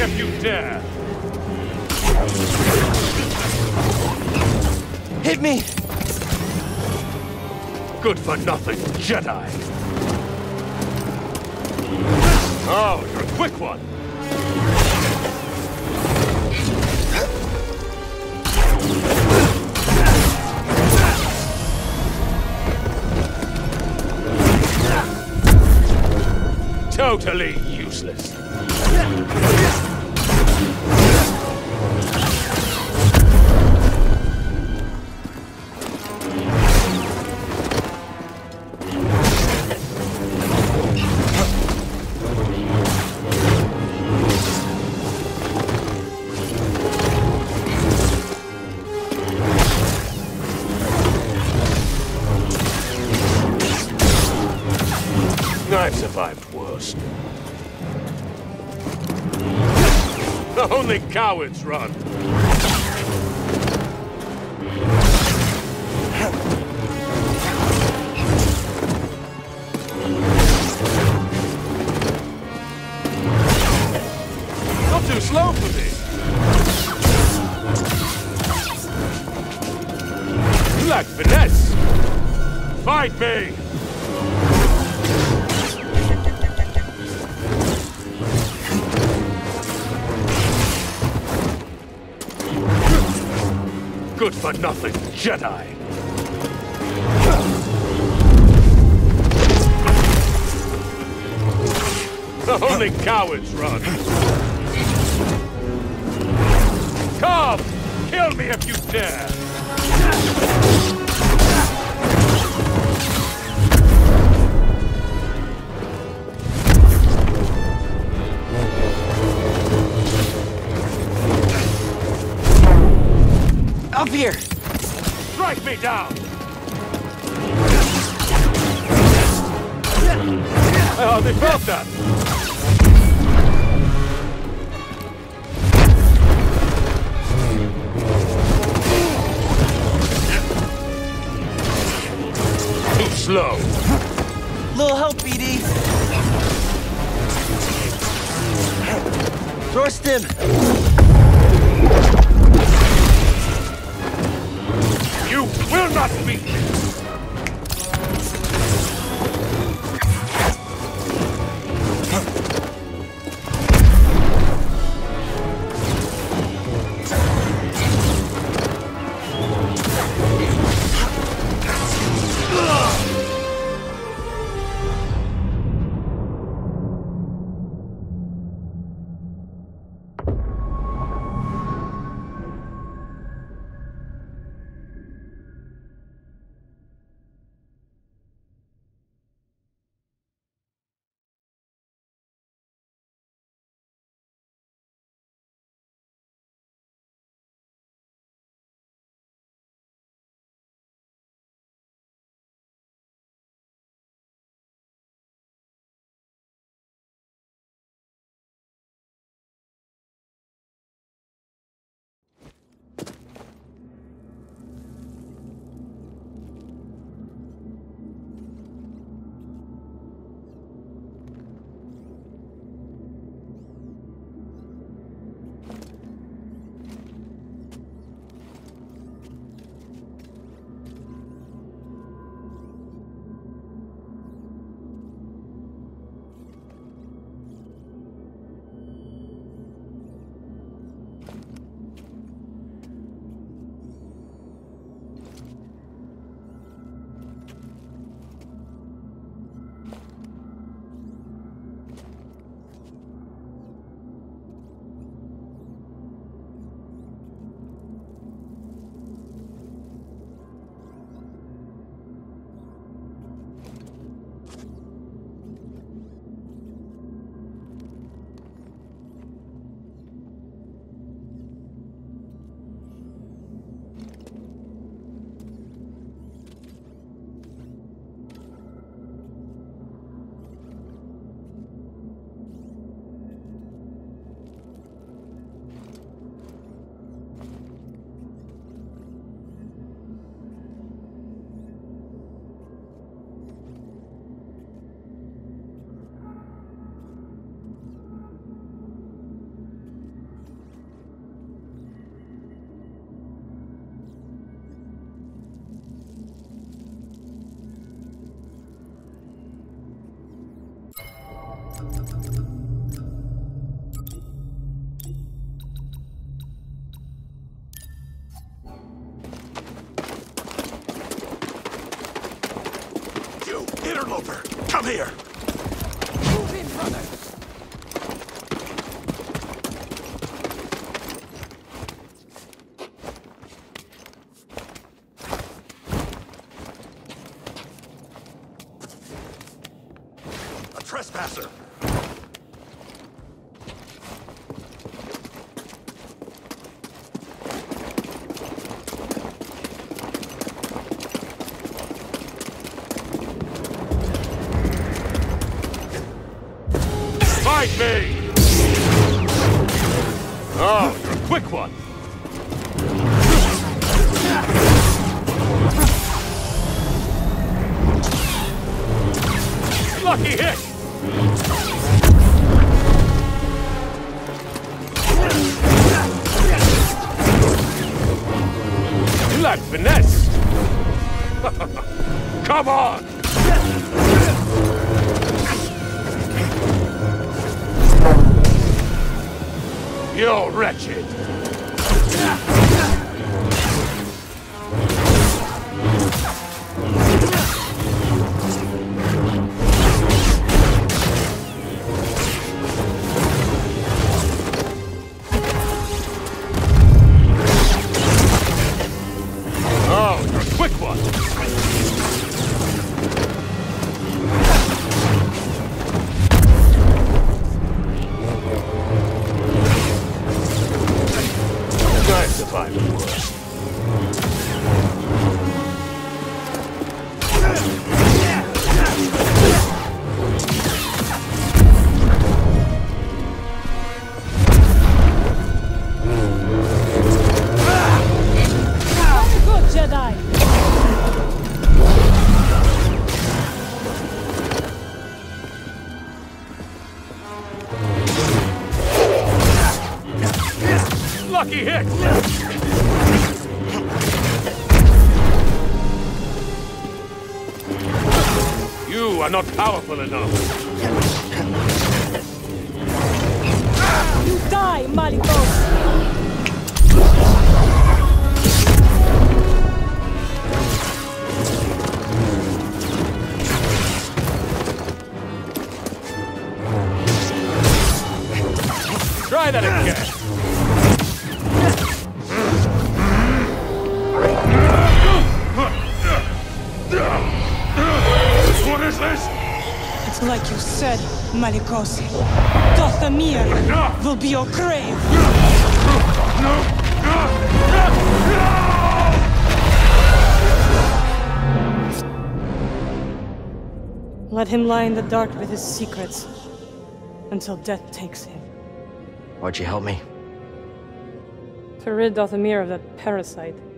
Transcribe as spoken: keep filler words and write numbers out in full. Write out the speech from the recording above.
if you dare! Hit me! Good for nothing, Jedi! Oh, you're a quick one! Totally useless. I've survived worse. Only cowards run. Not too slow for me. You lack finesse. Fight me. Good for nothing, Jedi! Only cowards run! Come! Kill me if you dare! Up here! Strike me down! I hardly felt that! Too slow! Little help, B D! Throw a stim! You will not beat me! You interloper! Come here! Move in, brother! A trespasser! Fight me! Oh, you're a quick one! Lucky hit! You lack finesse! Come on! You're wretched! Oh, you're a quick one! I survived the worst. Very good, Jedi! Lucky hit! You are not powerful enough. You die, Malicos! Try that again! What is this? It's like you said, Malicos. Dathomir will be your grave. Let him lie in the dark with his secrets until death takes him. Why'd you help me? To rid Dathomir of that parasite.